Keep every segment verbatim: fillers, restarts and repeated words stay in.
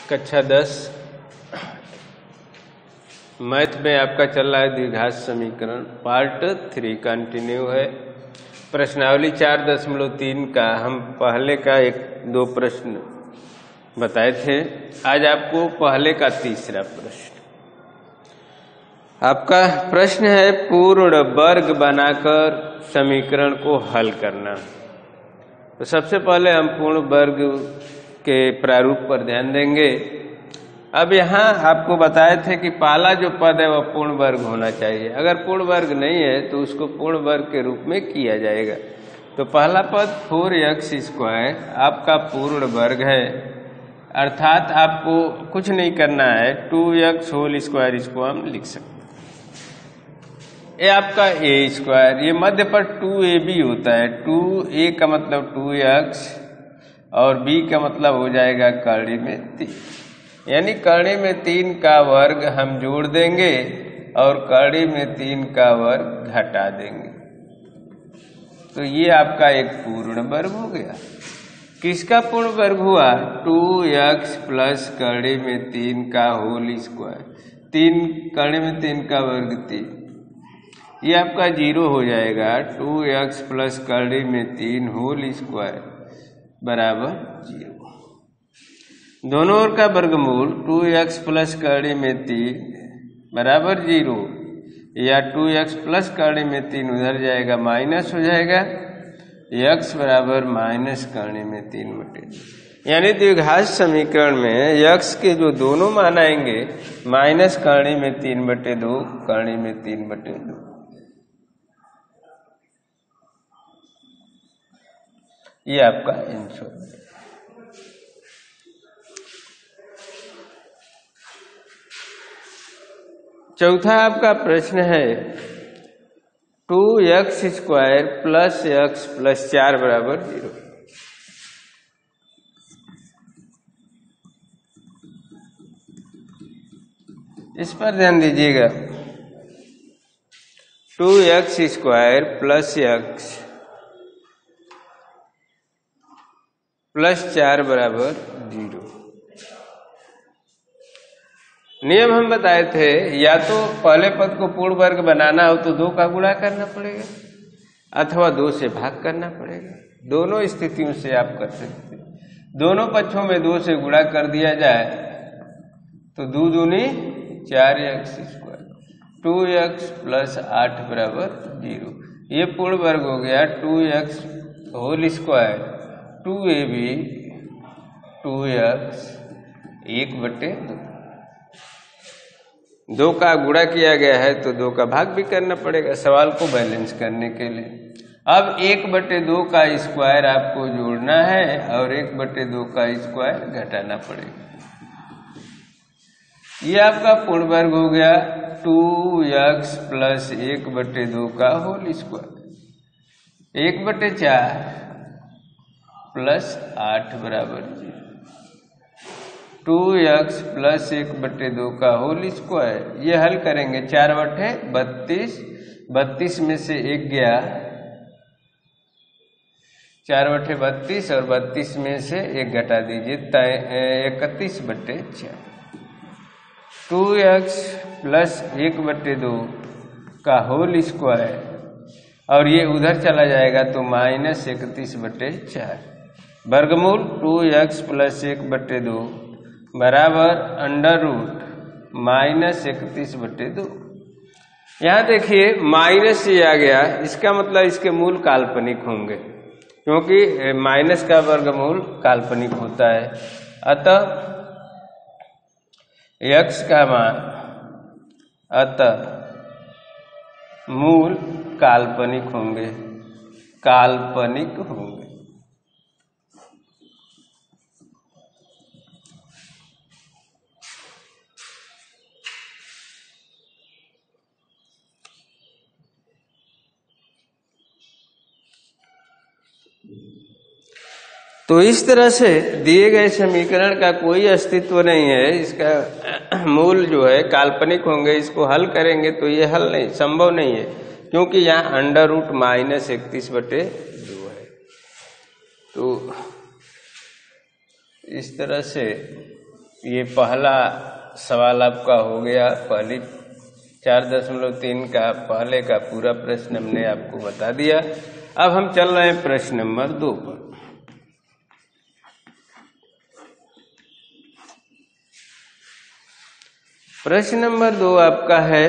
कक्षा दस मैथ में आपका चल रहा है द्विघात समीकरण पार्ट थ्री कंटिन्यू है। प्रश्नावली चार दशमलव तीन का हम पहले का एक दो प्रश्न बताए थे। आज आपको पहले का तीसरा प्रश्न। आपका प्रश्न है पूर्ण वर्ग बनाकर समीकरण को हल करना। तो सबसे पहले हम पूर्ण वर्ग के प्रारूप पर ध्यान देंगे। अब यहाँ आपको बताए थे कि पहला जो पद है वह पूर्ण वर्ग होना चाहिए। अगर पूर्ण वर्ग नहीं है तो उसको पूर्ण वर्ग के रूप में किया जाएगा। तो पहला पद फोर एक्स स्क्वायर आपका पूर्ण वर्ग है, अर्थात आपको कुछ नहीं करना है, टू एक्स होल स्क्वायर इसको हम लिख सकते हैं। ये आपका ए स्क्वायर, ये मध्य पर टू ए बी होता है। टू ए का मतलब टू एक्स और बी का मतलब हो जाएगा कड़ी में तीन, यानी कड़ी में तीन का वर्ग हम जोड़ देंगे और कड़ी में तीन का वर्ग घटा देंगे। तो ये आपका एक पूर्ण वर्ग हो गया। किसका पूर्ण वर्ग हुआ? टू एक्स प्लस कड़ी में तीन का होल स्क्वायर, तीन कड़ी में तीन का वर्ग तीन, ये आपका जीरो हो जाएगा। टू एक्स प्लस कड़ी में तीन होल स्क्वायर बराबर जीरो। दोनों ओर का वर्गमूल टू एक्स प्लस कड़ी में तीन बराबर जीरो, या टू एक्स प्लस कड़ी में तीन उधर जाएगा माइनस हो जाएगा, एक्स बराबर माइनस कड़ी में तीन बटे। यानी द्विघात समीकरण में एक्स के जो दोनों मान आएंगे माइनस कड़ी में तीन बटे दो, कड़ी में तीन बटे दो। ये आपका आंसर है। चौथा आपका प्रश्न है two x square plus x plus चार बराबर जीरो। इस पर ध्यान दीजिएगा। Two x square plus x plus चार बराबर जीरो। नियम हम बताए थे, या तो पहले पद को पूर्ण वर्ग बनाना हो तो दो का गुणा करना पड़ेगा अथवा दो से भाग करना पड़ेगा। दोनों स्थितियों से आप कर सकते हैं। दोनों पक्षों में दो से गुणा कर दिया जाए तो दो दूनी चार x square, two x plus आठ बराबर जीरो। ये पूर्ण वर्ग हो गया। Two x whole square two a b two x एक बटे दो। दो का गुणा किया गया है तो दो का भाग भी करना पड़ेगा सवाल को बैलेंस करने के लिए। अब एक बटे दो का स्क्वायर आपको जोड़ना है और एक बटे दो का स्क्वायर घटाना पड़ेगा। ये आपका पूर्ण वर्ग हो गया। टू एक्स प्लस एक बटे दो का होल स्क्वायर, एक बटे चार प्लस आठ बराबर जीरो। टू एक्स प्लस एक बटे दो का होल स्क्वायर, ये हल करेंगे। चार बटे बत्तीस, बत्तीस में से एक गया, चार बटे बत्तीस और बत्तीस में से एक घटा दीजिए, इकतीस बटे चार। टू एक्स प्लस एक बटे दो का होल स्क्वायर और ये उधर चला जाएगा तो माइनस इकतीस बटे चार। वर्गमूल टू एक्स प्लस एक बटे दो बराबर अंडर रूट माइनस इकतीस बटे दो। यहाँ देखिए माइनस से आ गया, इसका मतलब इसके मूल काल्पनिक होंगे क्योंकि माइनस का वर्गमूल काल्पनिक होता है। अतः एक्स का मान अतः मूल काल्पनिक होंगे, काल्पनिक होंगे। तो इस तरह से दिए गए समीकरण का कोई अस्तित्व नहीं है, इसका मूल जो है काल्पनिक होंगे। इसको हल करेंगे तो ये हल नहीं, संभव नहीं है क्योंकि यहाँ अंडर रूट माइनस इकतीस बटे दो है। तो इस तरह से ये पहला सवाल आपका हो गया। पहली चार दशमलव तीन का पहले का पूरा प्रश्न हमने आपको बता दिया। अब हम चल रहे हैं प्रश्न नंबर दो पर। प्रश्न नंबर दो आपका है,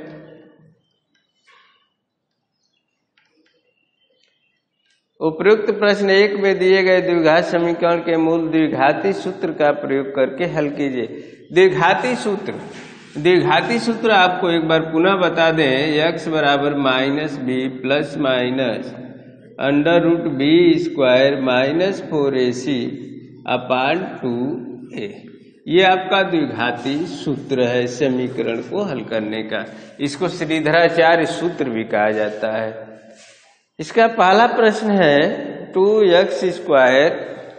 उपयुक्त प्रश्न एक में दिए गए द्विघात समीकरण के मूल द्विघाती सूत्र का प्रयोग करके हल कीजिए। द्विघाती सूत्र द्विघाती सूत्र आपको एक बार पुनः बता दें, x बराबर minus b plus minus under root b square minus four a c upon two a. ये आपका द्विघाती सूत्र है समीकरण को हल करने का। इसको श्रीधराचार्य सूत्र भी कहा जाता है। इसका पहला प्रश्न है टू एक्स स्क्वायर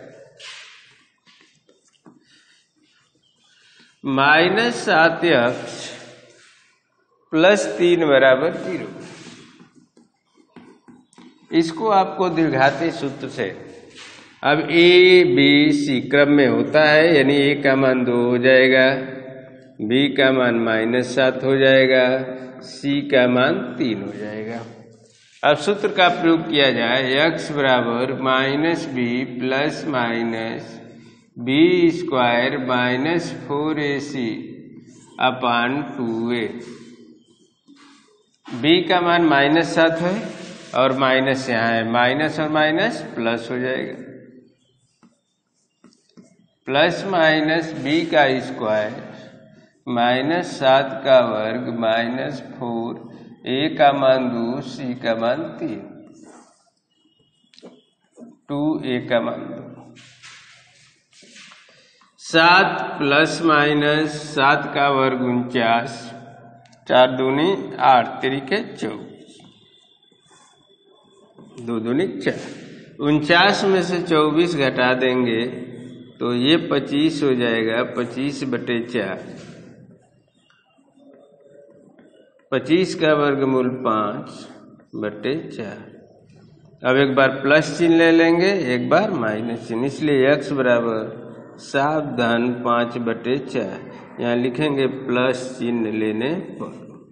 माइनस सात एक्स प्लस तीन बराबर जीरो। इसको आपको द्विघाती सूत्र से, अब ए बी सी क्रम में होता है, यानी ए का मान दो हो जाएगा, बी का मान माइनस सात हो जाएगा, सी का मान तीन हो जाएगा। अब सूत्र का प्रयोग किया जाए, x बराबर minus b plus minus b square minus four a c upon two a. B का मान माइनस सात है और माइनस यहाँ है, माइनस और माइनस प्लस हो जाएगा, प्लस माइनस बी का स्क्वायर माइनस सात का वर्ग माइनस फोर, ए का मान दो, सी का मान तीन, टू ए का मान दो। सात प्लस माइनस सात का वर्ग उनचास, चार दूनी आठ, तिरिके चौबीस, दो दूनी चार। उनचास में से चौबीस घटा देंगे तो ये पच्चीस हो जाएगा, पच्चीस बटे चार, पच्चीस का वर्गमूल पाँच बटे चार। अब एक बार प्लस चिन्ह ले लेंगे, एक बार माइनस चिन्ह, इसलिए x बराबर सात धन पाँच बटे चार। यहाँ लिखेंगे प्लस चिन्ह लेने पर।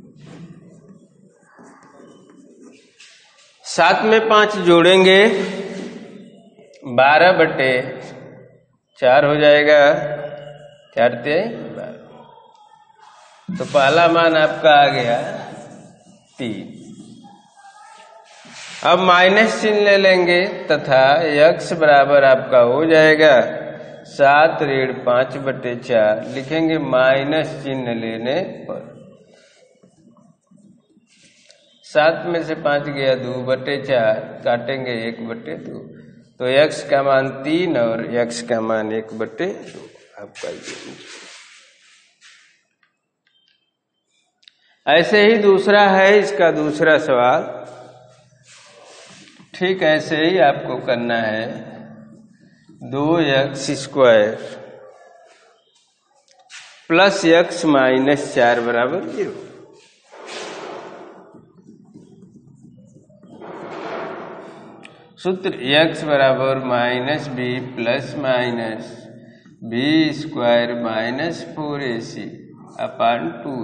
सात में पाँच जोड़ेंगे, बारह बटे चार हो जाएगा, चार ते बारह। तो पहला मान आपका आ गया तीन। अब माइनस चिन्ह ले लेंगे तथा x बराबर आपका हो जाएगा सात ऋण पाँच बटे चार, लिखेंगे माइनस चिन्ह लेने पर। सात में से पाँच गया दो बटे चार, काटेंगे एक बटे दो, तो x का मान तीन और x का मान एक बटे दो आपका ये। ऐसे ही दूसरा है, इसका दूसरा सवाल ठीक ऐसे ही आपको करना है। दो x square plus x minus चार बराबर जीरो। सूत्र x बराबर minus b plus minus b square minus four a c upon two.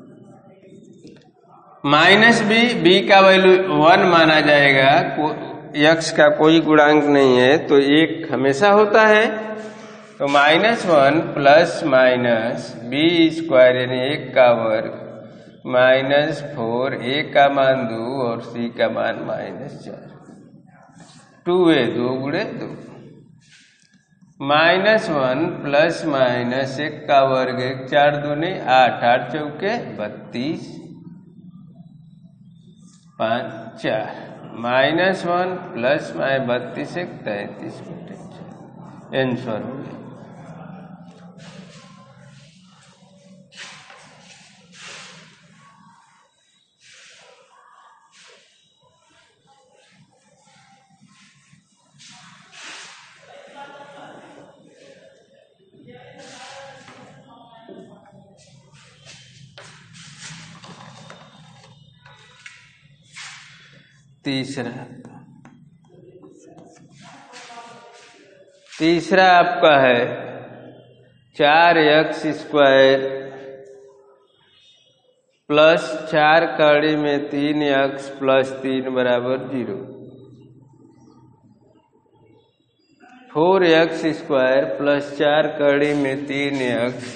Minus b, b का वैल्यू वन माना जाएगा, x का कोई गुणांक नहीं है तो एक हमेशा होता है, तो minus one plus minus b square यानी एक का वर्ग माइनस फोर, ए का मान दो और सी का मान माइनस चार, टू ए दो गुणे दो, माइनस वन प्लस माइनस एक का वर्ग एक, चार दूनी आठ, आठ चौके बत्तीस, पाँच चार, माइनस वन प्लस माइ बत्तीस एक तैतीस बटे चार, आंसर हो गया। तीसरा तीसरा आपका है चार एक्स स्क्वायर प्लस चार कड़ी में तीन एक्स प्लस तीन बराबर zero. Four x square plus चार कड़ी में तीन एक्स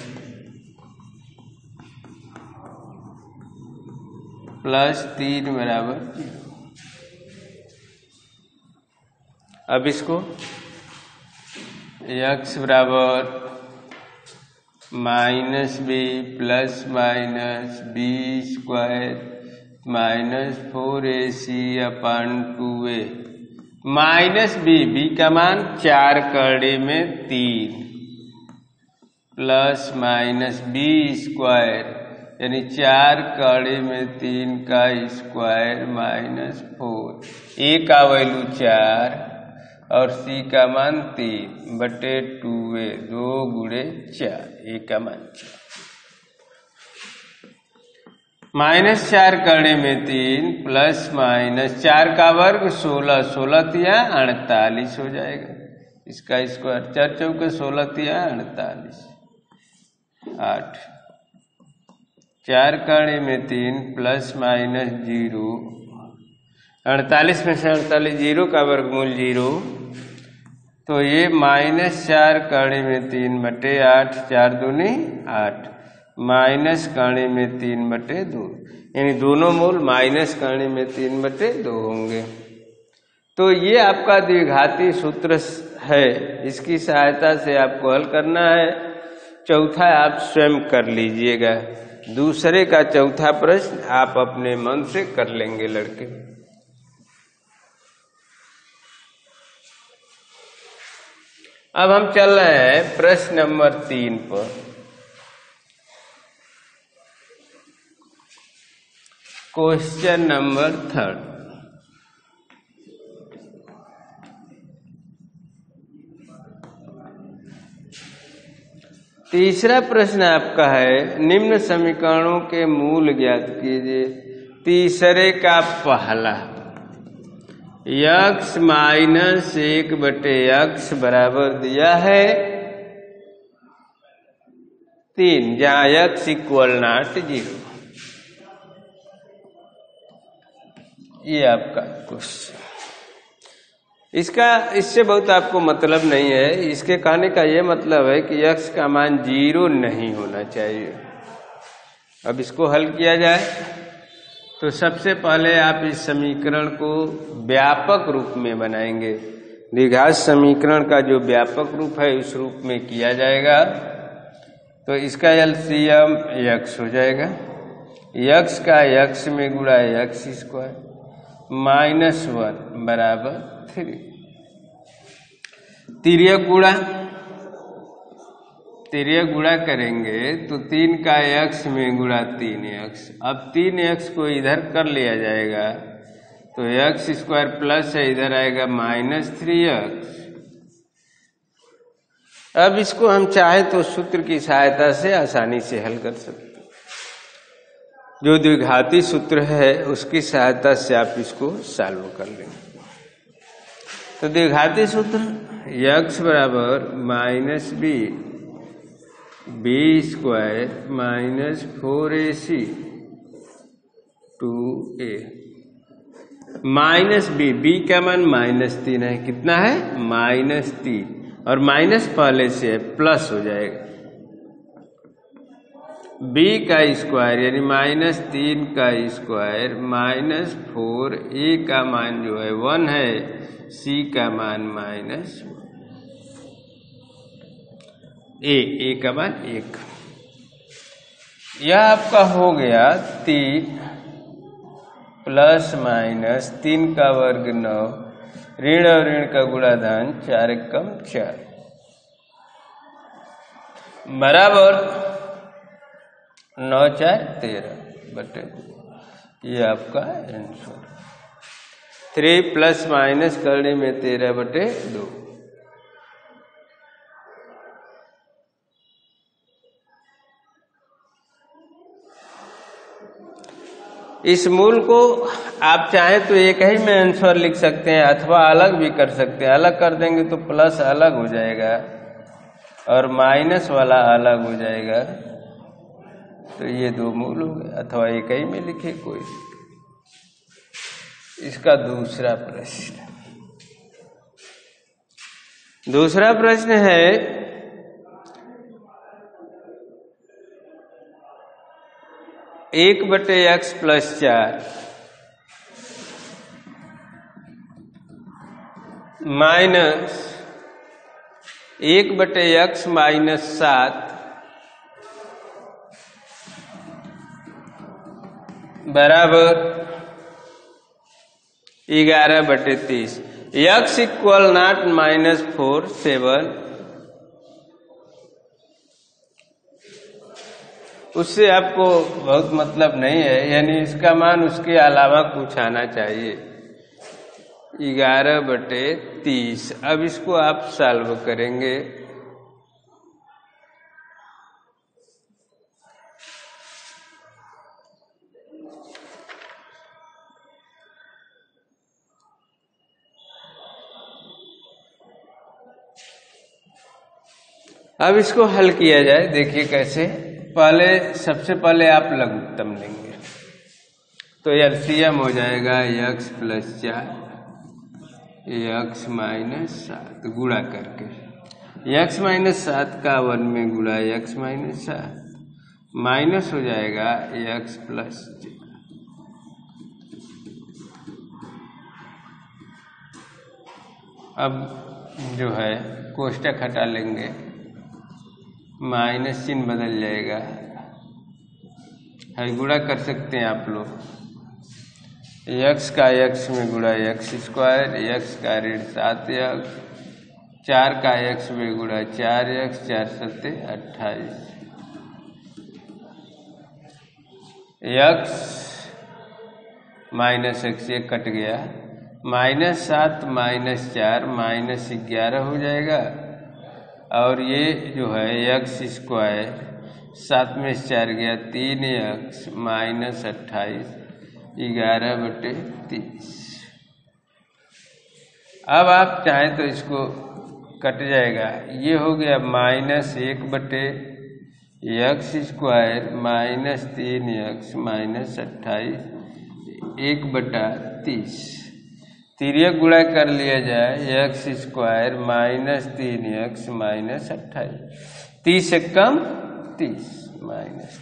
प्लस तीन बराबर जीरो। अब इसको एक्स बराबर minus b plus minus b square minus four a c upon two a minus b, b का मान चार कड़ी में तीन प्लस माइनस बी स्क्वायर यानी चार कड़ी में तीन का स्क्वायर माइनस फोर, ए का वैल्यू चार और सी का मान तीन बटे टू ए, दो गुणे चार, ए का मान चार। माइनस चार कड़ी में तीन प्लस माइनस चार का वर्ग सोलह, सोलह तिया अड़तालीस हो जाएगा। इसका स्क्वायर चार चौके सोलह तिया अड़तालीस, आठ। चार कड़ी में तीन प्लस माइनस जीरो, अड़तालीस में से अड़तालीस जीरो का वर्गमूल जीरो, तो ये माइनस चार कड़ी में तीन बटे आठ, चार दूनी आठ, माइनस कड़ी में तीन बटे दो, यानी दोनों मूल माइनस कड़ी में तीन बटे दो होंगे। तो ये आपका द्विघाती सूत्र है, इसकी सहायता से आपको हल करना है। चौथा आप स्वयं कर लीजिएगा, दूसरे का चौथा प्रश्न आप अपने मन से कर लेंगे लड़के। अब हम चल रहे हैं प्रश्न नंबर तीन पर। Question number third. तीसरा प्रश्न आपका है, निम्न समीकरणों के मूल ज्ञात कीजिए। तीसरे का पहला, यक्स माइनस एक बटे यक्स बराबर दिया है तीन, जहां यक्स इक्वल नॉट जीरो। ये आपका क्वेश्चन, इसका इससे बहुत आपको मतलब नहीं है। इसके कहने का ये मतलब है कि यक्स का मान जीरो नहीं होना चाहिए। अब इसको हल किया जाए तो सबसे पहले आप इस समीकरण को व्यापक रूप में बनाएंगे। द्विघात समीकरण का जो व्यापक रूप है उस रूप में किया जाएगा। तो इसका एलसीएम यक्स हो जाएगा, यक्स का यक्स में गुणा यक्स स्क्वायर माइनस वन बराबर थ्री। तिर्यक गुणा, तिर्यक गुणा करेंगे तो तीन का एक्स में गुणा तीन एक्स। अब तीन एक्स को इधर कर लिया जाएगा तो एक्स स्क्वायर प्लस है, इधर आएगा माइनस थ्री एक्स। अब इसको हम चाहे तो सूत्र की सहायता से आसानी से हल कर सकते हैं। जो द्विघाती सूत्र है उसकी सहायता से आप इसको सॉल्व कर लेंगे। तो द्विघाती सूत्र एक्स बराबर minus b, b square minus four a c two a minus b, b का मान माइनस तीन है, कितना है माइनस तीन, और माइनस पहले से है प्लस हो जाएगा। बी का स्क्वायर यानी माइनस तीन का स्क्वायर माइनस फोर, ए का मान जो है वन है, सी का मान माइनस ए, ए का मान एक। यह आपका हो गया तीन प्लस माइनस तीन का वर्ग नौ, ऋण और ऋण का गुणाधान चार कम चार बराबर नौ चार तेरह बटे। ये आपका आंसर थ्री प्लस माइनस करने में तेरह बटे दो। इस मूल को आप चाहें तो एक ही में आंसर लिख सकते हैं अथवा अलग भी कर सकते हैं। अलग कर देंगे तो प्लस अलग हो जाएगा, और माइनस वाला अलग हो जाएगा, तो ये दो मूल हो गए, अथवा एक ही में लिखे कोई। इसका दूसरा प्रश्न दूसरा प्रश्न है एक बटे एक्स प्लस चार माइनस एक बटे एक्स माइनस सात बराबर ग्यारह बटे तीस। X equal not minus four seven, उससे आपको बहुत मतलब नहीं है, यानी इसका मान उसके अलावा कुछ आना चाहिए। ग्यारह बटे तीस। अब इसको आप सॉल्व करेंगे। अब इसको हल किया जाए, देखिए कैसे। पहले सबसे पहले आप लघुत्तम लेंगे, तो एलसीएम हो जाएगा एक्स प्लस चार एक्स माइनस सात गुणा करके। एक्स माइनस सात का वन में गुणा एक्स माइनस सात माइनस हो जाएगा एक्स प्लस चार। अब जो है कोष्टक हटा लेंगे, माइनस चिन्ह बदल जाएगा, है गुणा कर सकते हैं आप लोग। एक्स का एक्स में गुणा एक्स स्क्वायर, एक्स का ऋण सात एक्स, चार का एक्स में गुणा चार एक्स, चार सत्ते अट्ठाईस। एक्स माइनस एक्स एक कट गया, माइनस सात माइनस चार माइनस ग्यारह हो जाएगा। और ये जो है एक्स स्क्वायर, सात में से चार गया तीन एक्स माइनस अट्ठाईस ग्यारह बटे तीस। अब आप चाहें तो इसको कट जाएगा, ये हो गया माइनस एक बटे एक्स स्क्वायर माइनस तीन एक्स माइनस अट्ठाईस एक बटा तीस। तिर्यक गुणा कर लिया जाए, एक्स स्क्वायर माइनस तीन एक्स माइनस अट्ठाईस, तीस से कम तीस माइनस।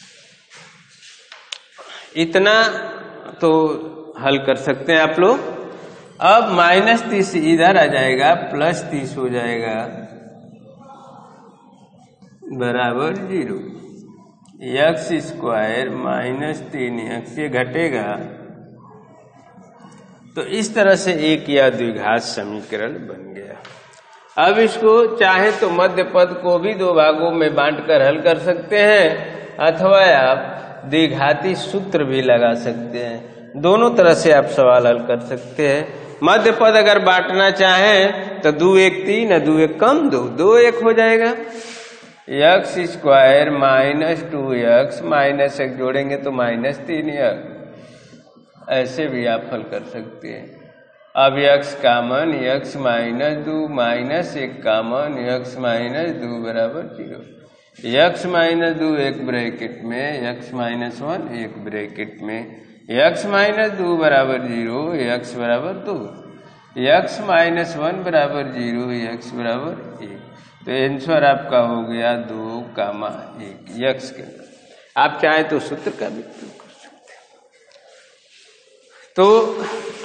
इतना तो हल कर सकते हैं आप लोग। अब माइनस तीस इधर आ जाएगा, प्लस तीस हो जाएगा बराबर जीरो। एक्स स्क्वायर माइनस तीन एक्स ये घटेगा, तो इस तरह से एक या द्विघात समीकरण बन गया। अब इसको चाहे तो मध्य पद को भी दो भागों में बांटकर हल कर सकते हैं, अथवा आप द्विघाती सूत्र भी लगा सकते हैं। दोनों तरह से आप सवाल हल कर सकते हैं। मध्य पद अगर बांटना चाहें तो दो एक तीन और दो एक कम दो, दो एक हो जाएगा। X square minus two x minus एक जोड़ेंगे तो माइनस तीन एक्स, ऐसे भी आप हल कर सकते हैं। अब एक्स कामन, एक्स माइनस दो माइनस एक कामन, एक्स माइनस दो बराबर जीरो। एक्स माइनस दो एक ब्रैकेट में, एक्स माइनस वन एक ब्रैकेट में, एक्स माइनस दो बराबर जीरो, एक्स बराबर दो, एक्स माइनस वन बराबर जीरो, एक्स बराबर एक। तो आंसर आपका हो गया दो कामा एक एक्स के। आप चाहे तो सूत्र का भी प्रयोग कर सकते हैं। तो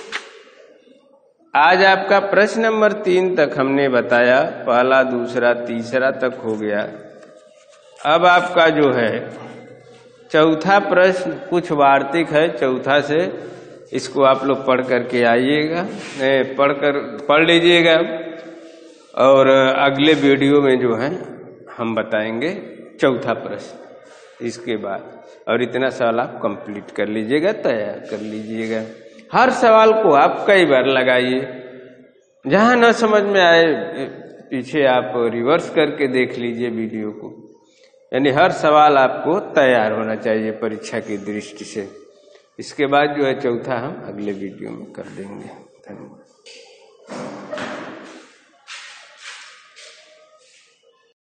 आज आपका प्रश्न नंबर तीन तक हमने बताया, पहला दूसरा तीसरा तक हो गया। अब आपका जो है चौथा प्रश्न कुछ वार्तिक है, चौथा से इसको आप लोग पढ़ करके आइएगा, पढ़ कर पढ़ लीजिएगा, और अगले वीडियो में जो है हम बताएंगे चौथा प्रश्न इसके बाद। और इतना सवाल आप कंप्लीट कर लीजिएगा, तैयार कर लीजिएगा। हर सवाल को आप कई बार लगाइए, जहां न समझ में आए पीछे आप रिवर्स करके देख लीजिए वीडियो को। यानी हर सवाल आपको तैयार होना चाहिए परीक्षा की दृष्टि से। इसके बाद जो है चौथा हम अगले वीडियो में कर देंगे। धन्यवाद।